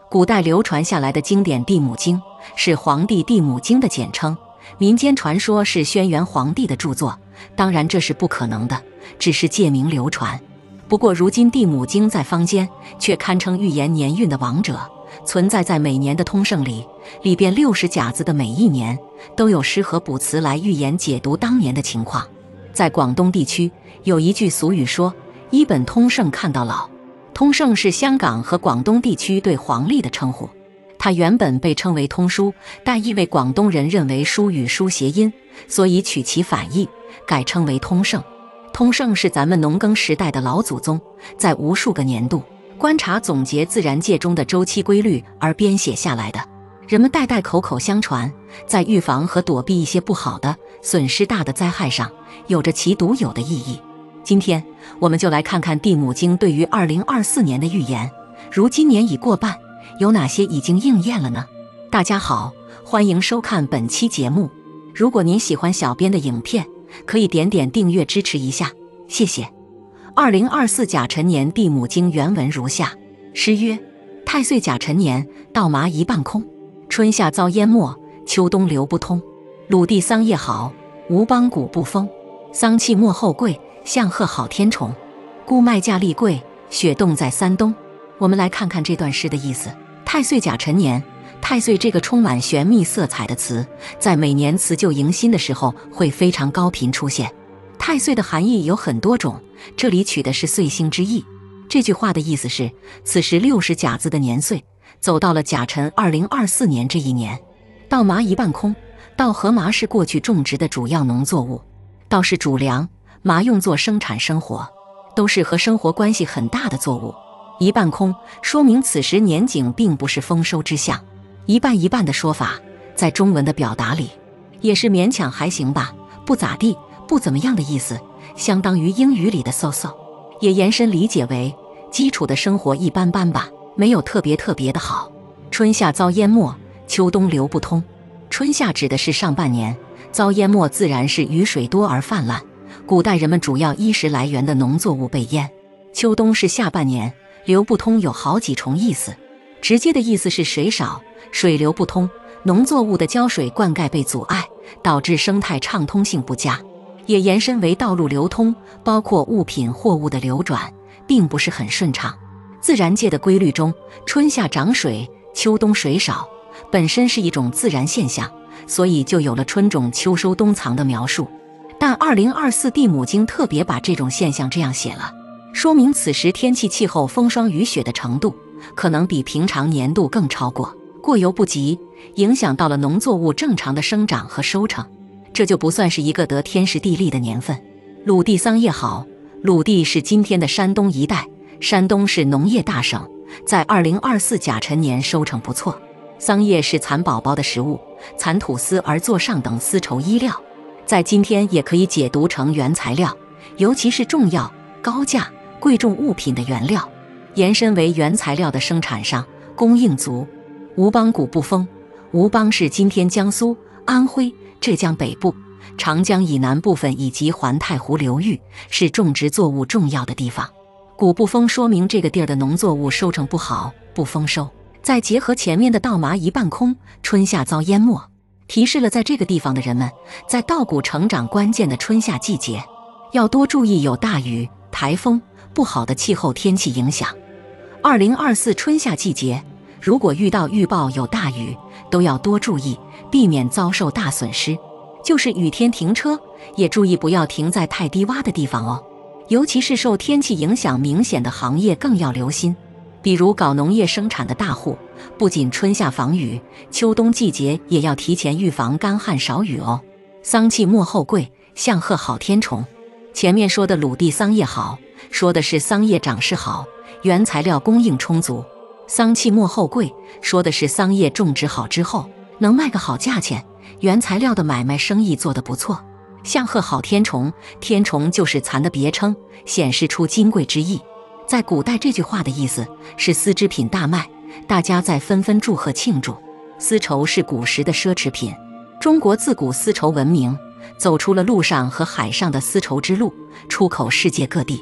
古代流传下来的经典《地母经》是黄帝地母经的简称，民间传说是轩辕黄帝的著作，当然这是不可能的，只是借名流传。不过如今地母经在坊间却堪称预言年运的王者，存在在每年的通胜里，里边60甲子的每一年都有诗和卜辞来预言解读当年的情况。在广东地区有一句俗语说，一本通胜看到老。通胜是香港和广东地区对黄历的称呼，它原本被称为通书，但因为广东人认为书与书谐音，所以取其反义，改称为通胜。通胜是咱们农耕时代的老祖宗在无数个年度观察总结自然界中的周期规律而编写下来的，人们代代口口相传，在预防和躲避一些不好的、损失大的灾害上有着其独有的意义。今天我们就来看看地母经对于2024年的预言，如今年已过半，有哪些已经应验了呢？大家好，欢迎收看本期节目。如果您喜欢小编的影片，可以点点订阅支持一下，谢谢。2024甲辰年地母经原文如下：诗曰：太岁甲辰年，稻麻一半空，春夏遭淹没，秋冬流不通。鲁地桑叶好，吴邦谷不丰，桑气末后贵，象鹤好天虫。故麦价力贵，雪冻在山东。我们来看看这段诗的意思。太岁甲辰年，太岁这个充满玄秘色彩的词，在每年辞旧迎新的时候会非常高频出现。太岁的含义有很多种，这里取的是岁星之意。这句话的意思是，此时60甲子的年岁走到了甲辰2024年这一年。稻麻一半空，稻和麻是过去种植的主要农作物，稻是主粮，麻用作生产生活，都是和生活关系很大的作物。一半空说明此时年景并不是丰收之象，一半一半的说法在中文的表达里也是勉强还行吧，不咋地，不怎么样的意思，相当于英语里的 so-so， 也延伸理解为基础的生活一般般吧，没有特别的好。春夏遭淹没，秋冬流不通。春夏指的是上半年，遭淹没自然是雨水多而泛滥，古代人们主要衣食来源的农作物被淹。秋冬是下半年，流不通有好几重意思。直接的意思是水少，水流不通，农作物的浇水灌溉被阻碍，导致生态畅通性不佳。也延伸为道路流通，包括物品货物的流转并不是很顺畅。自然界的规律中，春夏涨水，秋冬水少，本身是一种自然现象，所以就有了春种秋收冬藏的描述。但2024地母经特别把这种现象这样写了，说明此时天气气候风霜雨雪的程度可能比平常年度更超过，过犹不及，影响到了农作物正常的生长和收成，这就不算是一个得天时地利的年份。鲁地桑叶好，鲁地是今天的山东一带，山东是农业大省，在2024甲辰年收成不错。桑叶是蚕宝宝的食物，蚕吐丝而作上等丝绸衣料，在今天也可以解读成原材料，尤其是重要、高价、贵重物品的原料，延伸为原材料的生产商，供应足。吴邦谷不丰，吴邦是今天江苏、安徽、浙江北部、长江以南部分以及环太湖流域，是种植作物重要的地方。谷不丰说明这个地儿的农作物收成不好，不丰收。再结合前面的稻麻一半空，春夏遭淹没，提示了在这个地方的人们在稻谷成长关键的春夏季节要多注意有大雨、台风、不好的气候天气影响。2024春夏季节如果遇到预报有大雨，都要多注意，避免遭受大损失。就是雨天停车，也注意不要停在太低洼的地方哦。尤其是受天气影响明显的行业更要留心，比如搞农业生产的大户，不仅春夏防雨，秋冬季节也要提前预防干旱少雨哦。桑气末后贵，象鹤好天虫。前面说的鲁地桑叶好，说的是桑叶长势好，原材料供应充足。桑气末后贵，说的是桑叶种植好之后能卖个好价钱，原材料的买卖生意做得不错。象鹤好天虫，天虫就是蚕的别称，显示出金贵之意。在古代这句话的意思是丝织品大卖，大家在纷纷祝贺庆祝。丝绸是古时的奢侈品，中国自古丝绸闻名，走出了陆上和海上的丝绸之路，出口世界各地。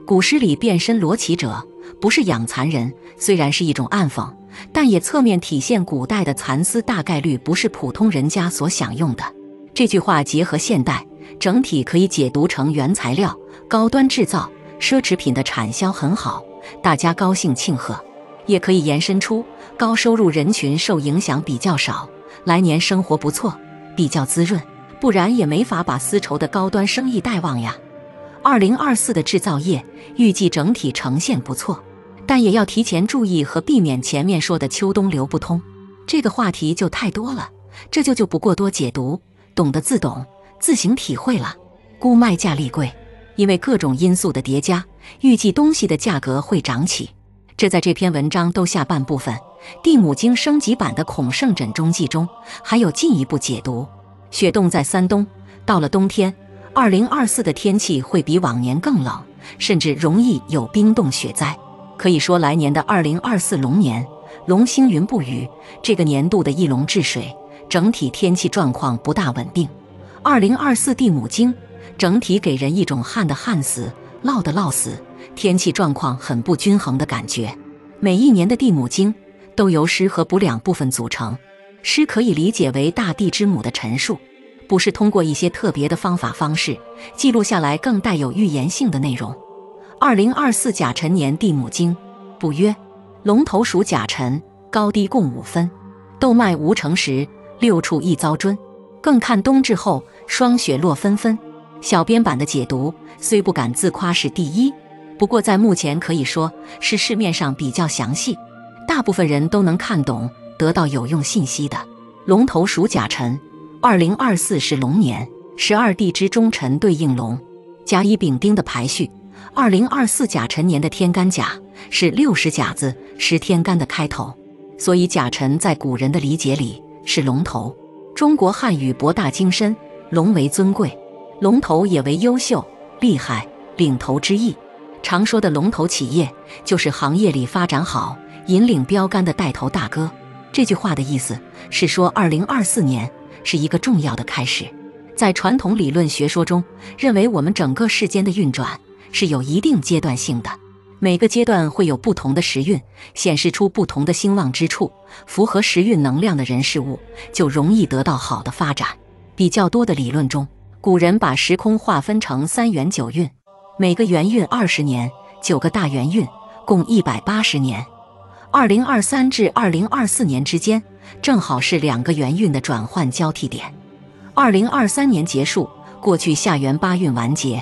古诗里变身罗绮者，不是养蚕人，虽然是一种暗讽，但也侧面体现古代的蚕丝大概率不是普通人家所享用的。这句话结合现代，整体可以解读成原材料、高端制造、奢侈品的产销很好，大家高兴庆贺；也可以延伸出高收入人群受影响比较少，来年生活不错，比较滋润，不然也没法把丝绸的高端生意带旺呀。2024的制造业预计整体呈现不错，但也要提前注意和避免前面说的秋冬流不通。这个话题就太多了，这就不过多解读，懂得自懂，自行体会了。估卖价力贵，因为各种因素的叠加，预计东西的价格会涨起。这在这篇文章都下半部分地母经升级版的孔圣枕中记中还有进一步解读。雪冻在山东，到了冬天2024的天气会比往年更冷，甚至容易有冰冻雪灾。可以说来年的2024龙年，龙星云不雨，这个年度的一龙治水，整体天气状况不大稳定。2024地母经整体给人一种旱的旱死，涝的涝死，天气状况很不均衡的感觉。每一年的地母经都由湿和补两部分组成，湿可以理解为大地之母的陈述，补是通过一些特别的方法方式记录下来更带有预言性的内容。2024甲辰年地母经补曰：龙头属甲辰，高低共5分，豆麦无成时，6处一遭臻。更看冬至后霜雪落纷纷。小编版的解读虽不敢自夸是第一，不过在目前可以说是市面上比较详细，大部分人都能看懂，得到有用信息的。龙头属甲辰，2024是龙年，12地支中辰对应龙，甲乙丙丁的排序。2024甲辰年的天干甲是60甲子10天干的开头，所以甲辰在古人的理解里是龙头。中国汉语博大精深，龙为尊贵，龙头也为优秀、厉害、领头之意。常说的龙头企业，就是行业里发展好、引领标杆的带头大哥。这句话的意思是说2024年是一个重要的开始。在传统理论学说中，认为我们整个世间的运转是有一定阶段性的，每个阶段会有不同的时运，显示出不同的兴旺之处，符合时运能量的人事物就容易得到好的发展。比较多的理论中，古人把时空划分成3元9运，每个元运20年，9个大元运共180年。2023至2024年之间，正好是2个元运的转换交替点。2023年结束，过去下元8运完结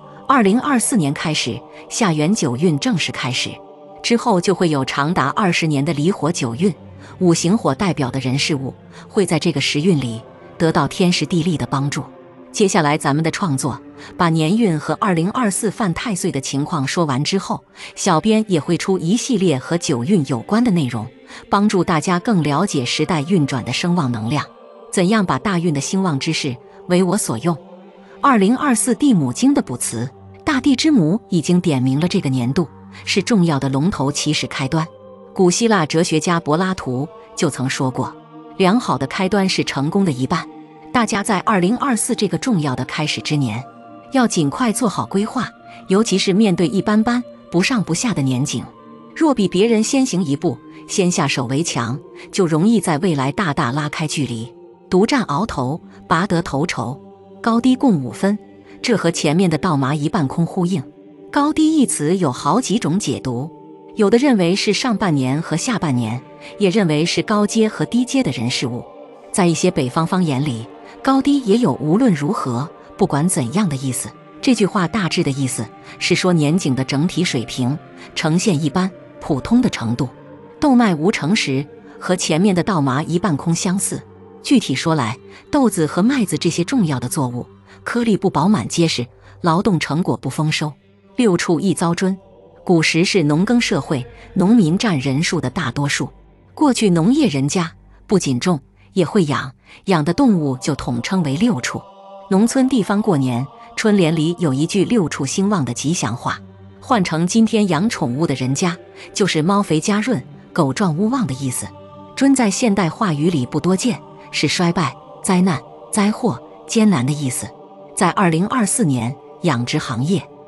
，2024年开始，下元9运正式开始，之后就会有长达20年的离火9运，五行火代表的人事物会在这个时运里得到天时地利的帮助。接下来咱们的创作把年运和2024犯太岁的情况说完之后，小编也会出一系列和9运有关的内容，帮助大家更了解时代运转的声望能量，怎样把大运的兴旺之势为我所用。2024地母经的补词，大地之母已经点明了这个年度是重要的龙头起始开端。古希腊哲学家柏拉图就曾说过，良好的开端是成功的一半。大家在2024这个重要的开始之年，要尽快做好规划，尤其是面对一般般、不上不下的年景。若比别人先行一步，先下手为强，就容易在未来大大拉开距离，独占鳌头，拔得头筹。高低共5分，这和前面的倒麻一半空呼应。高低一词有好几种解读，有的认为是上半年和下半年，也认为是高阶和低阶的人事物。在一些北方方言里，高低也有无论如何、不管怎样的意思。这句话大致的意思是说年景的整体水平呈现一般、普通的程度。豆麦无成时和前面的倒麻一半空相似。具体说来，豆子和麦子这些重要的作物，颗粒不饱满结实，劳动成果不丰收。6处一遭臻。古时是农耕社会，农民占人数的大多数。过去农业人家不仅种，也会养的动物就统称为6畜。农村地方过年，春联里有一句6畜兴旺的吉祥话，换成今天养宠物的人家，就是猫肥家润，狗壮屋旺的意思。臻在现代话语里不多见，是衰败、灾难、灾祸、艰难的意思。在2024年，养殖行业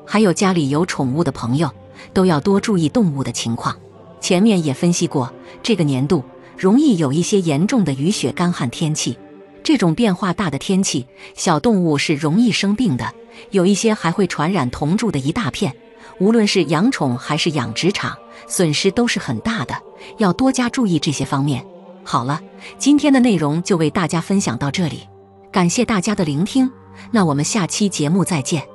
还有家里有宠物的朋友，都要多注意动物的情况。前面也分析过，这个年度容易有一些严重的雨雪干旱天气。这种变化大的天气，小动物是容易生病的，有一些还会传染同住的一大片。无论是养宠还是养殖场，损失都是很大的，要多加注意这些方面。好了，今天的内容就为大家分享到这里，感谢大家的聆听，那我们下期节目再见。